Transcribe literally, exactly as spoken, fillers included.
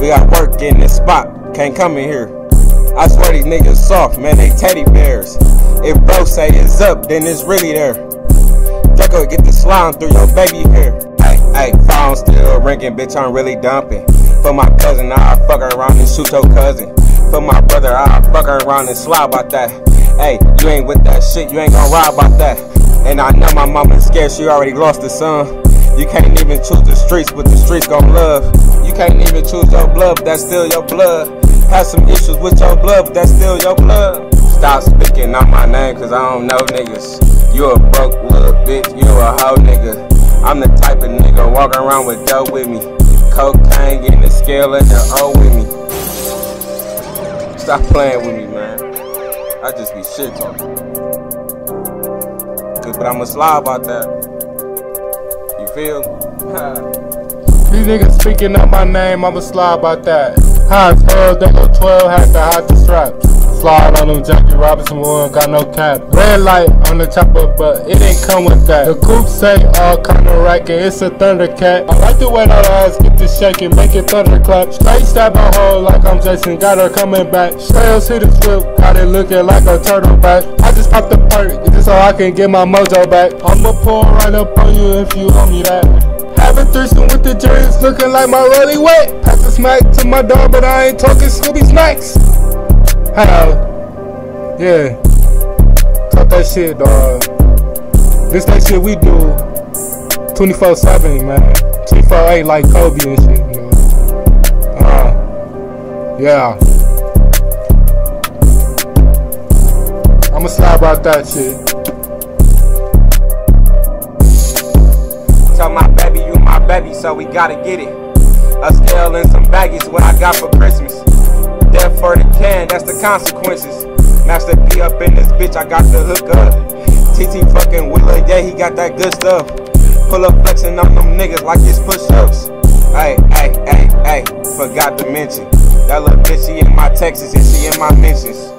We got work in this spot, can't come in here. I swear these niggas soft, man, they teddy bears. If bro say it's up, then it's really there. Draco get the slime through your baby hair. Hey, hey, phone still ringing, bitch, I'm really dumping. For my cousin, I'll fuck her around and shoot your cousin. For my brother, I'll fuck her around and slide about that. Hey, you ain't with that shit, you ain't gon' ride about that. And I know my mama's scared, she already lost a son. You can't even choose the streets, but the streets gon' love. You can't even choose your blood, but that's still your blood. Have some issues with your blood, but that's still your blood. Stop speaking on my name, cause I don't know niggas. You a broke little bitch, you a hoe nigga. I'm the type of nigga walking around with dough with me. Cocaine, getting the scale and the O with me. Stop playing with me, man. I just be shit talking. Cause, but I'ma slide about that. You feel? These niggas speaking up my name, I'ma slide about that. High twelve, they go twelve, had to hide the straps. Slide on them Jackie Robinson one, got no cap. Red light on the chopper, but it ain't come with that. The coupe say all kind of racket, it's a Thundercat. I like the way that ass get to shaking, make it thunderclap. Straight stab a hole like I'm Jason, got her coming back. Trails hit the flip, got it looking like a turtle back. I just popped the perk, just so I can get my mojo back. I'ma pull right up on you if you owe me that. Have a threesome with the dreams, looking like my rollie wet. Pass the smack to my dog, but I ain't talking Scooby Snacks. How? Yeah. Talk that shit, dog. This that shit we do twenty-four seven, man. twenty-four eight like Kobe and shit, you know. Uh, yeah. I'ma slide about that shit. Tell my baby you my baby, so we gotta get it. A scale and some baggies, what I got for Christmas. Death for the can, that's the consequences. Master P up in this bitch, I got the hook up. T T fucking Willa, yeah, he got that good stuff. Pull up flexing on them niggas like it's push-ups. Hey, hey, hey, hey, forgot to mention that little bitch, she in my Texas and she in my mentions.